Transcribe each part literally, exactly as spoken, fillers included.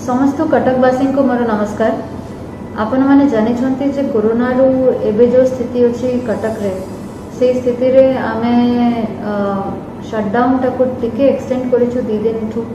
समस्त कटकवासी को मोर नमस्कार। आपण मैंने जानी जे कोरोना रू एबे जो स्थिति अच्छी कटक रे से स्थिति रे आमे शटडाउन टाक टिके एक्सटेंड करिछु दी दिन ठू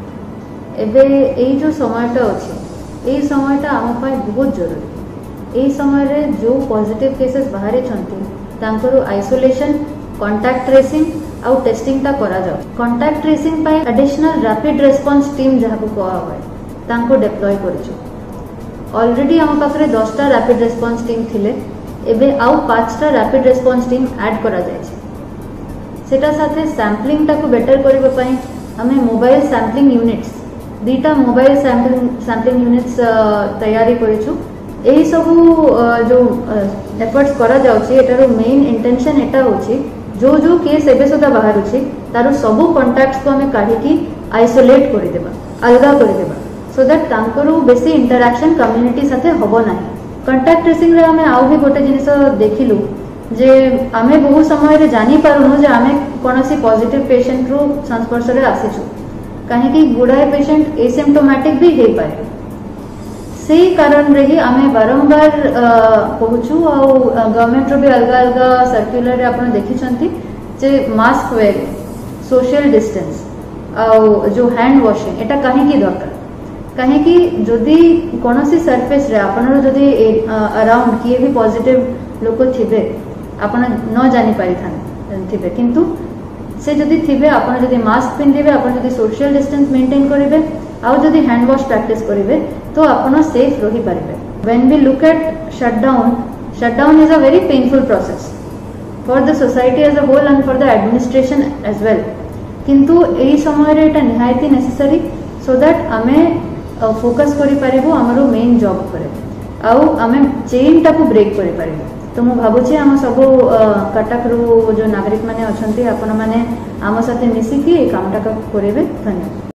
एबे एई जो समयटा अच्छी एई समयटा आम पाई बहुत जरूरी। एई समय रे जो पॉजिटिव केसेस बाहरी छंती तांकरो आइसोलेशन कांटेक्ट ट्रेसिंग आउ टेस्टिंग ता करा जाउ। कांटेक्ट ट्रेसिंग पाई एडिशनल रैपिड रेस्पॉन्स टीम जहाँ को कहा हुआ तांको डिप्लॉय करिछु। ऑलरेडी आम पाखरे दसटा रैपिड रेस्पॉन्स टीम थिले एबे आउ पांचटा रैपिड रेस्पॉन्स टीम ऐड करा जायछि। सेटा साथे सैम्पलिंग टाको बेटर करबा पई हमें मोबाइल सैम्पलिंग यूनिट्स दीटा मोबाइल सैम्पलिंग सैम्पलिंग यूनिट्स तैयारी करिछु। एही सब जो एफर्ट्स करा जाउछि एटारो मेन इंटेंशन एटा होछि जो जो केस एबे सुधा बाहर अछि तारो सबु कांटेक्ट्स को हमें काढी की आइसोलेट करि देबा अलगा करि देबा सो दैट तांकरो बेसी इंटरैक्शन कम्युनिटी साथे होबो नाही। कांटेक्ट ट्रेसिंग रे हमें आउ भी गोटे जिनिस देखिलु जे आमे बहु समय रे जानि पारुनु जे आमे कोनोसी पॉजिटिव पेशेंट रो संस्पर्श रे आसीछु काहे कि गुडाए पेशेंट एसिम्प्टोमेटिक भी हे पारे। से कारण रे ही आमे बारंबार कहूछु आ गवर्नमेंट रो भी अलग अलग सर्कुलर रे आपण देखि छंती जे मास्क वेयरिंग सोशल डिस्टेंस आ जो हैंड वॉशिंग एटा काहे की दरकार काहे कि जदि कोनोसी सरफेस रे आपण जदि अराउंड किए भी पॉजिटिव लोक थिबे आपण न जानि पारि थान थिबे किंतु से जदि थिबे आपण जदि मास्क पिंदिबे आपण जदि सोशल डिस्टेंस मेंटेन करिवे आउ जदि हैंड वॉश प्रैक्टिस करिवे तो आपण सेफ रही पारिबे। When we look at shutdown shutdown is a very painful process for the society as a whole and for the administration as well किंतु एई समय रे एटा निहायती नेसेसरी सो दैट आमे फोकस करि पारिबो हमरो मेन जॉब करे आउ आमे चेन टाको ब्रेक करि पारिबो। तो मु भाबुछि हम सब कटक रो जो नागरिक माने अछंती आपण माने आम साथे मिसिकी ए कामटा करिवे। धन्यवाद।